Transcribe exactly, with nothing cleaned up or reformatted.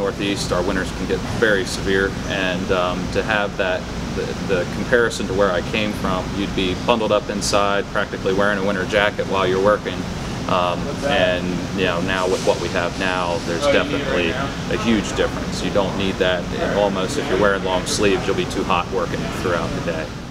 Northeast, our winters can get very severe, and um, to have that, the, the comparison to where I came from, you'd be bundled up inside, practically wearing a winter jacket while you're working. Um, and you know, now with what we have now, there's definitely a huge difference. You don't need that. And almost, if you're wearing long sleeves, you'll be too hot working throughout the day.